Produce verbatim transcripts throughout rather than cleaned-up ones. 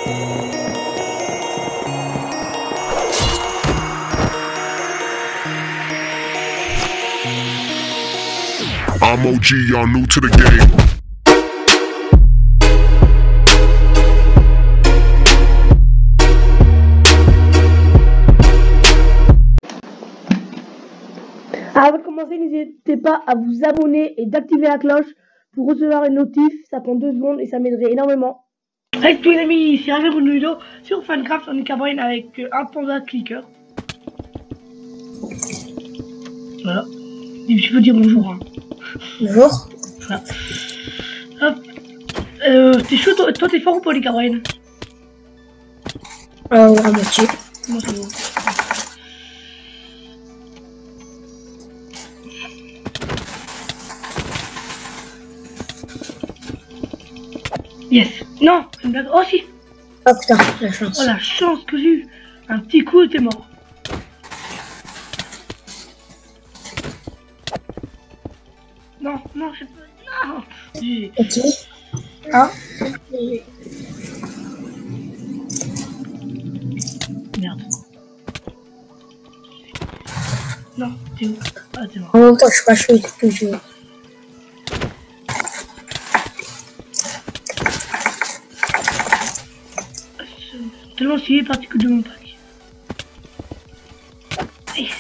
I'm O G, y'all new to the game. Avant de commencer, n'hésitez pas à vous abonner et d'activer la cloche pour recevoir une notif. Ça prend deux secondes et ça m'aiderait énormément. Salut tous les amis, ici Ravel pour une vidéo sur Funcraft en Cabrine avec un panda clicker. Voilà. Et je peux dire bonjour. Hein. Bonjour. Voilà. Hop. Euh, t'es chaud, toi, toi t'es fort ou pas les Cabrine? Euh, à moitié. Moi c'est bon. Yes. Non, c'est une blague. Oh si. Oh putain, la chance. Oh la chance que j'ai eu. Un petit coup et t'es mort. Non, non, je peux. Non. J'ai... Ok. Ah. Merde. Non, t'es où? Ah, t'es mort. En même temps, je suis pas chaud, il faut que je... Tellement stylé, parti que de mon pack. Aïe.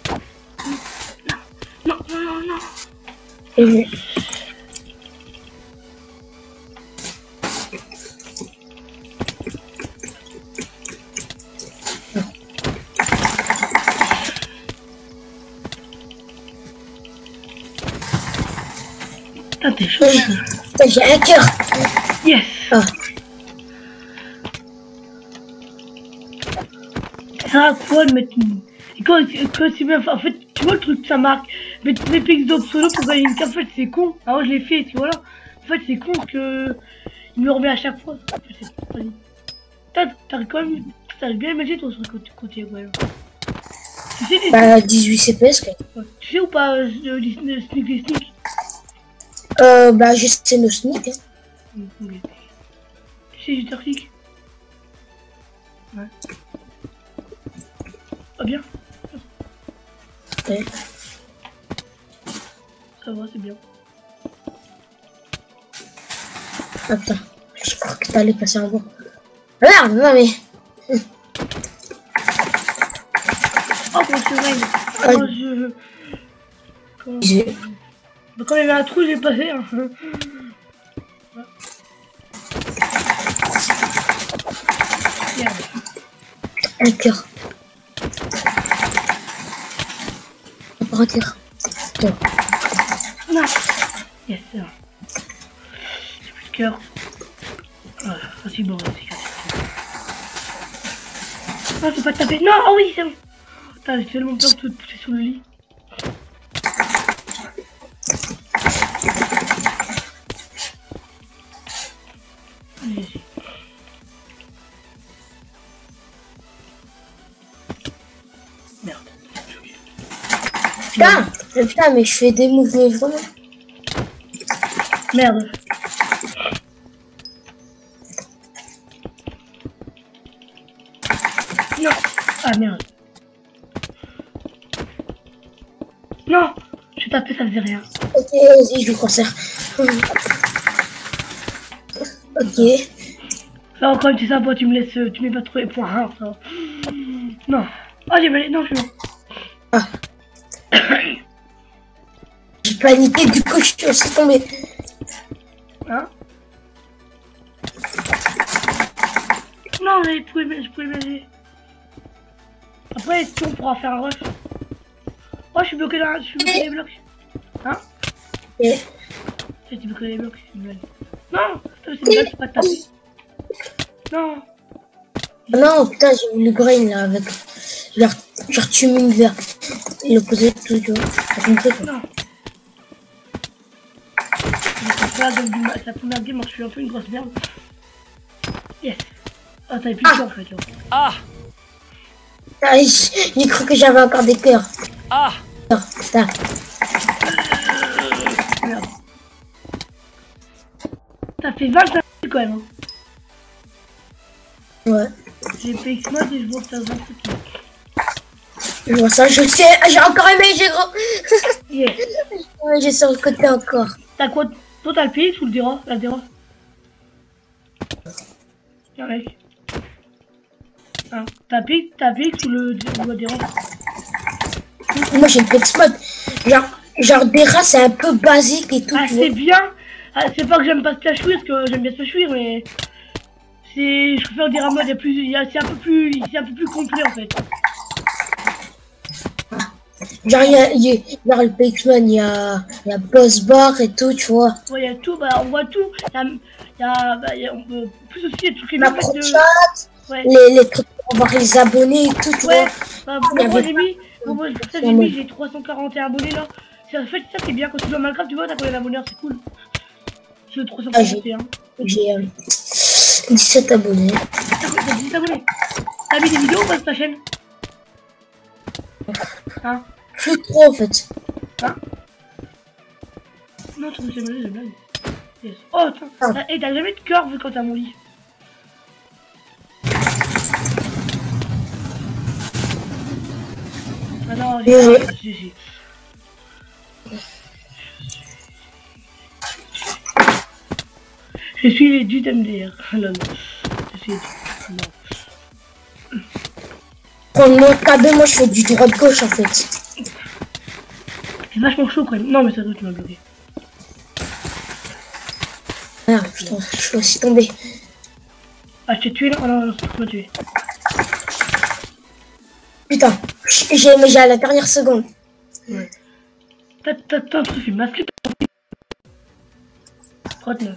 Non, non, non, non, non. Et... Putain, t'es chaud. J'ai un cœur. Yes. Ah. Ça à quoi de mettre une... Et quand, quand c'est bien, en fait, tu vois le truc, ça marque. Mettre des pics d'obsolo pour gagner une carte, en fait, c'est con. Alors je l'ai fait, tu vois là. En fait, c'est con que... Il me le remet à chaque fois. T'as quand même... T'arrives bien à imaginer toi sur le côté, ouais. Tu sais des... Bah, dix-huit C P S, quoi. Ouais. Tu sais ou pas, euh, les sneak, les sneak? Euh, bah, juste nos sneak. Hein. Mmh, okay. Tu sais, juste un clic. Ouais. Ah bien. Ouais. Ça va, c'est bien. Attends, je crois que t'allais passer un bon. Merde, non mais... Oh, comment c'est vrai. Comment je... Comment... J'ai... Bah, quand il y avait un trou, j'ai passé. Hein. Yeah. Un cœur. Un cœur. Attends. Non. Yes, c'est bon. J'ai plus de cœur. Voilà, ça c'est bon, c'est cassé. Non, faut pas te taper. Non, oh oui, c'est bon. Putain, j'ai tellement peur de te pousser sur le lit. Allez-y. Merde. Putain, putain, mais je fais des mouvements vraiment. Merde. Non. Ah merde. Non. Je tapais, ça faisait rien. Ok, vas-y, je le conserve. Ok. Ça encore c'est sympa, tu me laisses, tu mets pas trop les points rares, ça. Non. Oh j'ai mal, non je suis bon. Ah. J'ai paniqué, du coup je suis aussi tombé. Hein? Non mais je pouvais, je pouvais m'aider. Après si on pourra faire un rush. Oh je suis bloqué là, je suis bloqué les blocs. Hein? Yeah. Tu es bloqué les blocs, c'est une blague. Non, c'est une blague, c'est pas de taper. Non. Non, putain, j'ai voulu grain là avec. Genre, genre tu mets une vers l'opposé de tout, tu vois. Ça fait quoi. Non. C'est la première game, je suis un peu une grosse merde. Yes. Ah, t'avais plus de cœur en fait là. Ah. Ah, j'ai cru que j'avais encore des cœurs. Ah. Non, putain. Merde. T'as fait vingt-cinq quand même. Hein. Ouais. J'ai P X mode et je vois que t'as vingt trucs. Je vois ça, je sais. J'ai encore aimé, j'ai gros. Yeah. Ouais, j'ai sur le côté encore. T'as quoi? Toi t'as le P X ou le Dera? La Dera? Tiens mec. Hein, t'as P X, t'as P X ou le, ou le Dera? Moi j'ai le P X mode. Genre, genre des rats c'est un peu basique et tout. Ah c'est bien. Ah, c'est pas que j'aime pas splash parce que j'aime bien splash mais c'est, je préfère dire un mode plus, il y a, c'est un peu plus, c'est un peu plus complet en fait. Genre il y a, y a, genre le P X mode, il y a, y a boss bar et tout, tu vois. Ouais, il y a tout, bah on voit tout. Il y a, y a, bah, y a on peut, plus aussi il y a toutes les La maps de... chat, ouais. les, les trucs pour voir les abonnés et tout, tu ouais. vois. Bah, moi, moi j'ai mis, moi, moi, ça, j'ai mis, j'ai trois cent quarante et un abonnés là. En fait, ça c'est bien quand tu joues à Minecraft, tu vois, t'as combien d'abonnés, c'est cool. J'ai trois cent quarante et un. Ah, j'ai euh, dix-sept abonnés. T'as dix-sept abonnés. T'as mis des vidéos ou pas sur ta chaîne? Hein? Plus trop en fait. Hein? Non, tu me fais mal, j'ai blague. Yes. Oh, attends. Ah. Et t'as jamais de cœur vu quand t'as mon lit? Ah non, j'ai Oui. pas, j'ai, j'ai. Je suis du M D R. Non, non. Je suis du... Non. Pour mon K B, moi je fais du droite-gauche en fait. C'est vachement chaud quand même. Non, mais ça doit tu m'as bloqué. Ah putain, je suis aussi tombé. Ah, je t'ai tué là? Oh non, non, tu m'as tué. Putain, j'ai mais j'ai à la dernière seconde. Ouais. T'as un truc, il masqué. trente-neuf.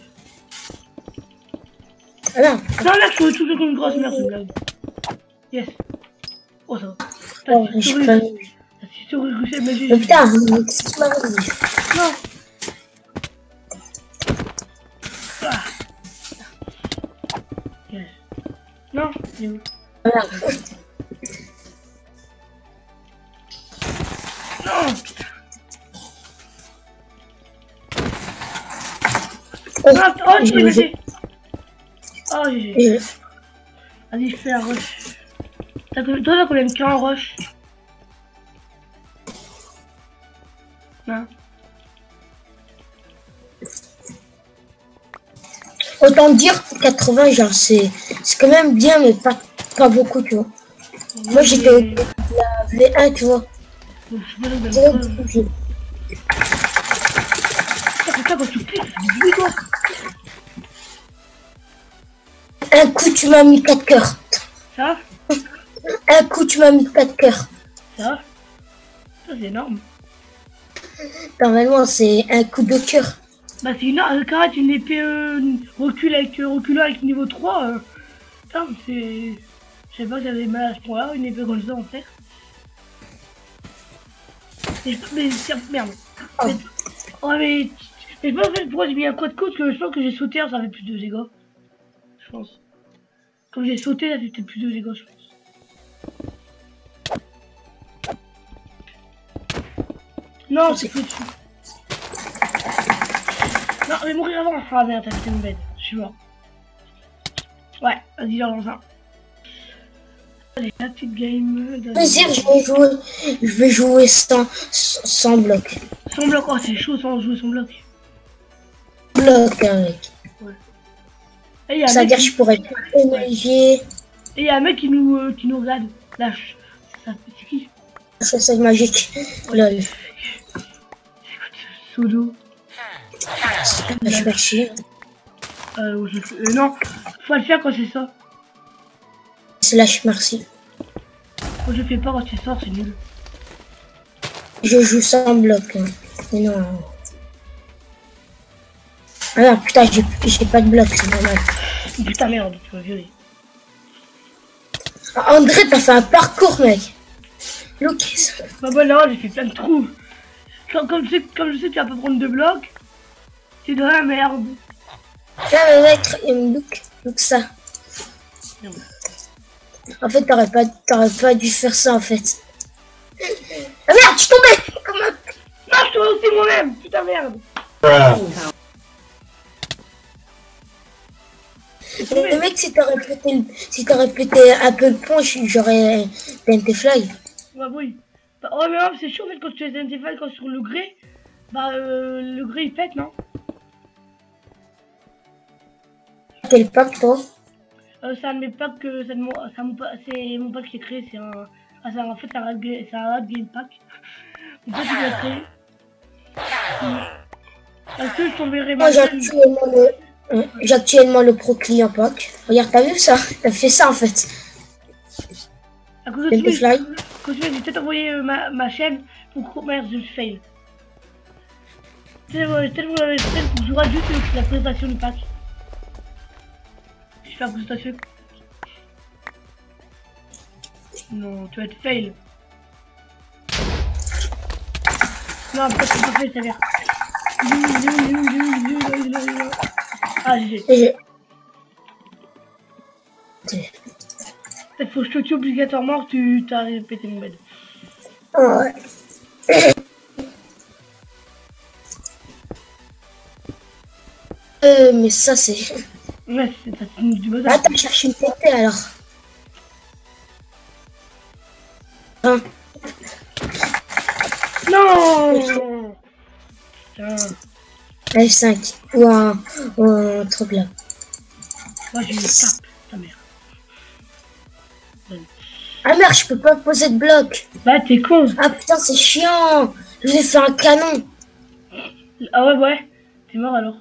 Ah non. Non, là, je suis toujours comme une grosse merde, c'est une blague. Yes. Oh, ça va. T'as Oh, si je souris. peux... T'as si souris russé, mais j'ai. Mais putain, qu'est-ce que tu m'as dit? Non. Ah. Yes. Non, il est où? Voilà. Non, putain. Oh, Ah, oh, tu l'as j'ai- baissé. Oh, G G. j'ai- Vas-y, je fais un rush. T'as que- Toi, t'as combien de cas en rush? Non. Autant dire quatre-vingts, genre c'est c'est quand même bien, mais pas, pas beaucoup, tu vois. Moi j'étais au j'ai- la V un, tu vois. Je sais pas le même C'est là code. où j'ai- Ah, putain, quand tu cliques, ça fait du bruit, toi. Un coup tu m'as mis quatre cœurs. Ça va? Un coup tu m'as mis quatre cœurs. Ça va? Ça, c'est énorme. Normalement c'est un coup de cœur. Bah, c'est énorme. Quand même, une épée euh, recul avec euh, reculant avec niveau trois. Euh... Putain, c'est. Je sais pas que j'avais mal à ce point-là, une épée comme ça en fait. Mais, mais c'est merde. Oh. Mais... Oh, mais. Mais je sais pas en fait pourquoi j'ai mis un code code que je pense que j'ai sauté, ça fait plus de dégâts. Je pense. Comme j'ai sauté, ça fait peut-être plus de dégâts, je pense. Non, c'est plus dessus. Non, mais mourir avant. Ah merde, t'as fait une bête. Je suis mort. Ouais, vas-y, j'en lance un. Allez, la petite game. De... Plaisir, je vais jouer, je vais jouer sans, sans bloc. Son bloc, oh, c'est chaud sans jouer son bloc. Bloc, hein, mec. Ouais. Et y a un Ça veut mec dire que qui... je pourrais pas émerger. Et y a un mec qui nous, euh, qui nous regarde. Lâche. Ça, c'est qui? Ça, c'est magique. Lol. Solo. Je vais chier. Euh, je... euh, non, faut le faire quand c'est ça. Slash merci. Quand je fais pas quand c'est ça, c'est nul. Je joue sans bloc. Hein. Mais non. Ah non, putain, j'ai j'ai pas de bloc, c'est normal. Putain merde, tu m'as violé. Ah, André, t'as fait un parcours, mec. Look. Bah bah là, j'ai fait plein de trous. Comme, comme, je sais, comme je sais que tu vas pas prendre de blocs, c'est de la merde. Là, le mec, il me look. Look ça. Merde. En fait, t'aurais pas, t'aurais pas dû faire ça, en fait. Ah merde, je suis tombé. Comment? Non, je te vois aussi moi-même. Putain merde. Le mec, si t'aurais pété, le... si t'aurais pété un peu le pont, j'aurais T N T Fly. Bah oui. Bah, oh mais ouais, c'est chaud en fait quand tu es T N T Fly, quand sur le gré, bah euh, le gré il pète, non? Quel pack, toi? Euh, c'est un de mes packs que c'est mon, mon, mon pack qui est créé, c'est un, ah, c'est en fait c'est un, c'est un Rad Game Pack. Mon pack qui est créé. Est-ce que je t'enverrai ma Moi, j'ai actuellement le, j'ai actuellement le Pro Client Pack. Regarde, t'as vu ça? T'as fait ça en fait. À cause de T N T Fly. Quand tu veux, j'ai peut-être envoyé euh, ma, ma chaîne pour merde, je fail. C'est euh, tellement la chaîne pour que je rate juste euh, la présentation du pack. Je fais la présentation. Non, tu vas être fail. Non, peut-être que tu fail, ça vient. Ah, j'ai. Peut-être faut que je te tue obligatoirement que tu t'as répété mon bed. Ouais. Euh, mais ça c'est... Ouais, c'est ça, c'est du bazar. Ah, t'as cherché une T T alors. Hein. Non. Putain. F cinq. Ou un, ou un truc là. Moi j'ai une tape, ta mère. Ah merde, je peux pas poser de bloc. Bah t'es con. Ah putain, c'est chiant. Je vous ai fait un canon. Ah ouais, ouais. T'es mort alors.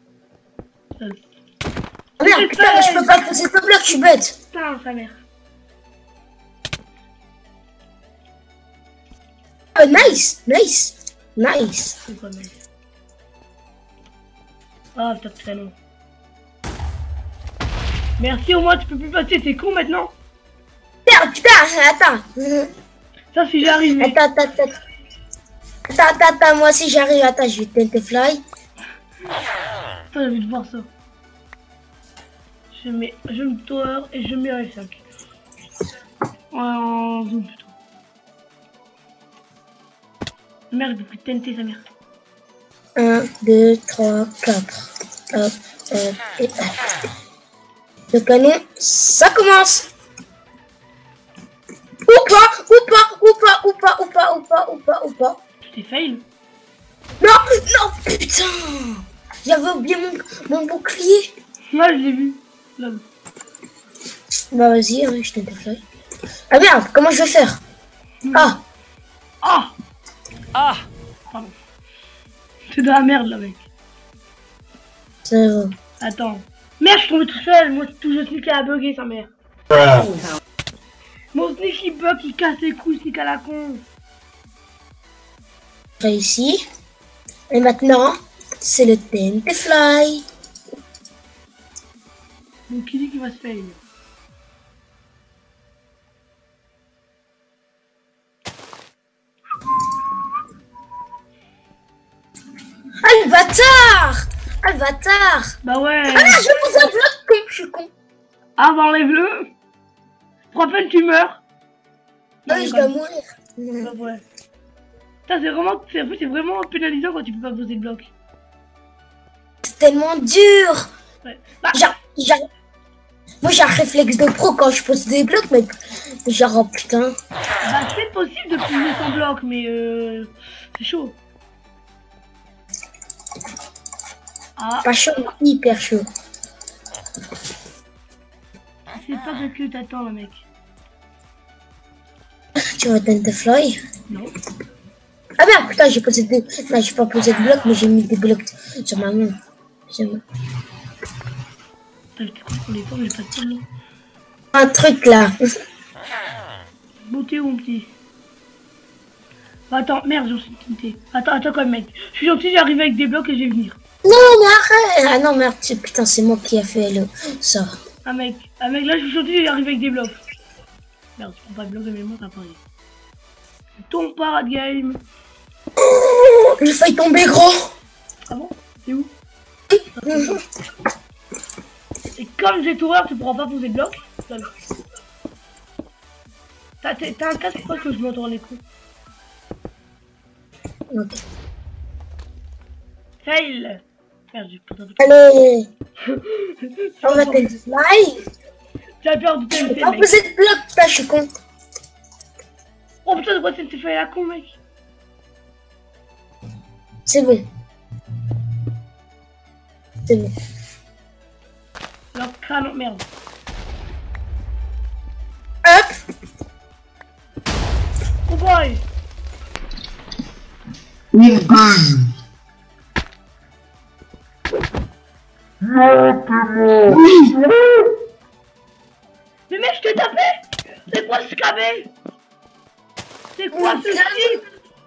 Ah merde, putain, mais je peux pas poser de bloc, je suis bête. Putain, sa mère. Oh, nice, nice, nice. C'est pas mal. Ah putain, c'est canon. Merci, au moins tu peux plus passer, t'es con maintenant. Merde, putain, attends. Ça si j'arrive. Attends, attends, attends. Attends, attends, attends, moi aussi j'arrive. Attends, je vais T N T Fly. Attends, j'ai envie de voir ça. Je mets, je me tower et je mets un F cinq. Ouais, en zoom plutôt. Merde, j'ai pris T N T sa mère. un, deux, trois, quatre. Hop, hop, et hop. Le canon, ça commence. Ou pas, ou pas, ou pas, ou pas, ou pas, ou pas, ou pas, ou pas. Tu t'es fail? Non, non, putain. J'avais oublié mon, mon bouclier. Moi je l'ai vu. Là. Bah vas-y, hein, je t'ai fait. Ah merde, comment je vais faire? Ah. Ah. Ah. Pardon. C'est de la merde là mec. C'est vrai. Attends. Merde, je suis tombé tout seul. Moi tout je sneak à bugger sa mère. Mon sneak il bug, il casse les couilles, sneak à la con. Réussi. Et maintenant, c'est le T N T Fly. Donc qui dit qu'il va se fail? Ah le bâtard! Ah le bâtard! Bah ouais. Ah là, je pose un bloc comme je suis con. Ah bah enlève-le. Pour à peine tu meurs. Ah oui, je dois mourir. Bah ouais. Ça c'est vraiment, c'est c'est vraiment pénalisant quand tu peux pas poser de bloc. C'est tellement dur. Ouais. Bah, Genre, genre... Moi j'ai un réflexe de pro quand je pose des blocs, mais genre oh putain. bah c'est possible de poser sans bloc, mais euh, c'est chaud. Ah, Pas chaud, mais hyper chaud. c'est pas ce que t'attends le mec. Tu vas T N T Fly? Non. Ah merde, putain, j'ai posé des... Non, j'ai pas posé de blocs, mais j'ai mis des blocs sur ma main. Sur ma... Putain, je crois qu'on les formes, j'ai pas de temps. Un truc là. Beauté ou mon petit? Bah, attends, merde, j'en suis quitté. Attends, attends quand même mec. Je suis gentil, j'arrive avec des blocs et je vais venir. Non, mais arrête. Ah non, merde, putain, c'est moi qui a fait le... ça. Ah mec, ah mec, là je suis gentil, j'arrive avec des blocs. Merde, je prends pas de blocs de mémoire, t'as parlé. Ton parade game. Oh, j'ai failli tomber gros. Ah bon? C'est où? Et comme j'ai tour, tu pourras pas poser de blocs. T'as un casque, quoi que je m'entends les coups. Ok. Fail. Merde, j'ai pas Allez. On m'appelle Fly. Tu as peur de Je peux T N T, pas mec. poser de bloc, putain, je suis con. Oh putain, de quoi T N T fait la con, mec? C'est bon. C'est bon. Alors, crâne, merde. Hop. Oh boy. Mais mec, je t'ai tapé. C'est quoi ce cabé? C'est quoi ce shit?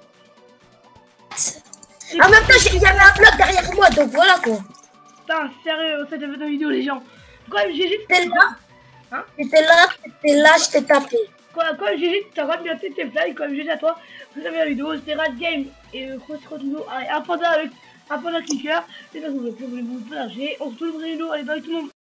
En même temps, il y avait un bloc derrière moi, donc voilà quoi. Putain, sérieux, ça devait une vidéo, les gens. Quand même, G G, T'étais là, hein? t'étais là, t'étais là, je t'ai tapé. Quand même, G G, t'as bien fait tes fly, quand même, G G à toi. Vous avez la vidéo, c'était Rad Game et Cross Rotundo. Allez, un panda avec un panda clicker. C'est ça que vous voulez vous partager. On se retrouve dans une vidéo, allez, bye tout le monde.